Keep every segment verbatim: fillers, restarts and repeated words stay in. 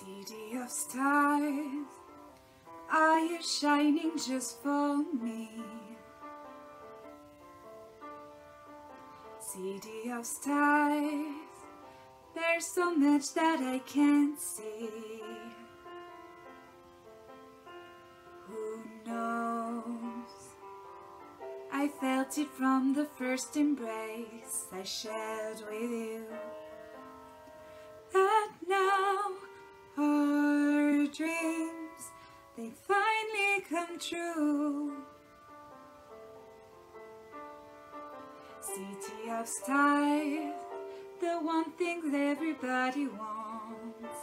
City of stars, are you shining just for me? City of stars, there's so much that I can't see. Who knows? I felt it from the first embrace I shared with you. That now our dreams, they finally come true. City of stars, the one thing that everybody wants.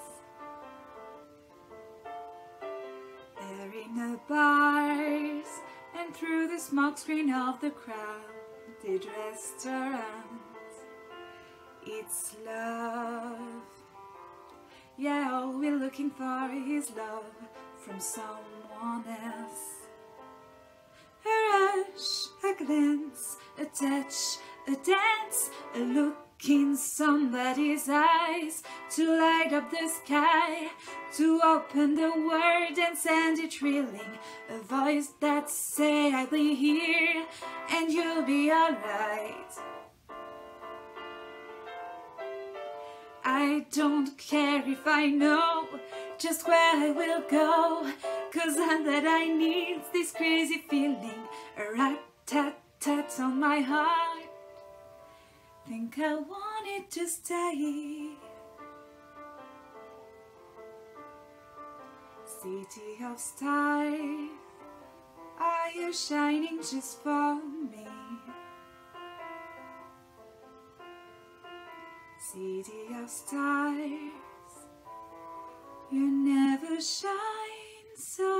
They're in the bars and through the smokescreen of the crowded restaurants. It's love. Yeah, all we're looking for is love from someone else. A rush, a glance, a touch, a dance, a look in somebody's eyes, to light up the sky, to open the world and send it reeling. A voice that say I'll be here and you'll be alright. I don't care if I know just where I will go, 'cause all that I need is this crazy feeling, a rat-tat-tat on my heart. Think I want it to stay. City of stars, are you shining just for me? City of stars, you never shine so